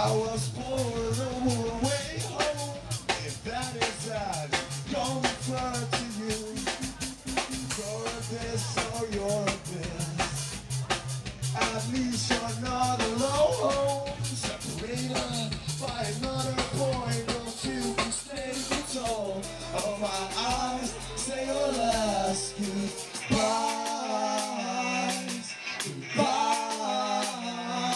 was born away home. If that is that, don't refer to you. You're this or you're this. At least you're not alone. Separated by another point, don't you can stay control of my eyes. Say your last goodbyes. Goodbye.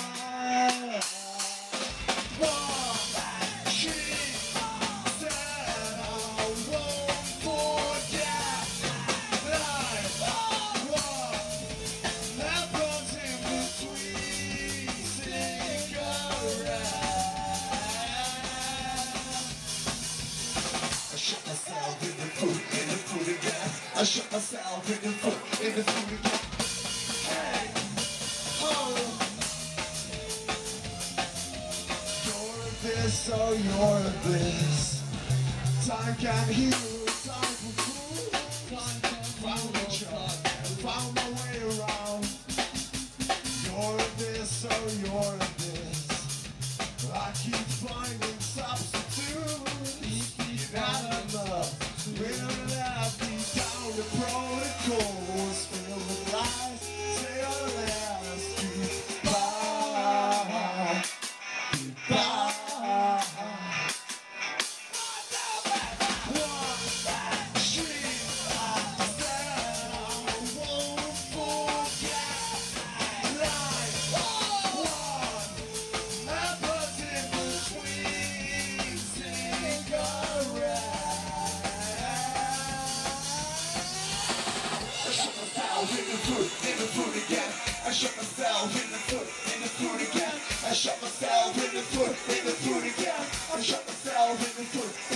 She said I won't forget. Life was left in between cigarettes. I shot myself in the foot again. I shot myself in the foot again. Hey, oh, you're this or you're this. Time can heal, time can cool. Found a shot, found my way around. You're this or you're this. I keep finding substitutes. Not enough. We'll have me down the protocols. Filled with lies. Say our last goodbye. Goodbye. She said I won't forget. Life was happens in between cigarettes. I shot myself in the foot again. I shot myself in the foot again. I shot myself in the foot again. I shot myself in the foot.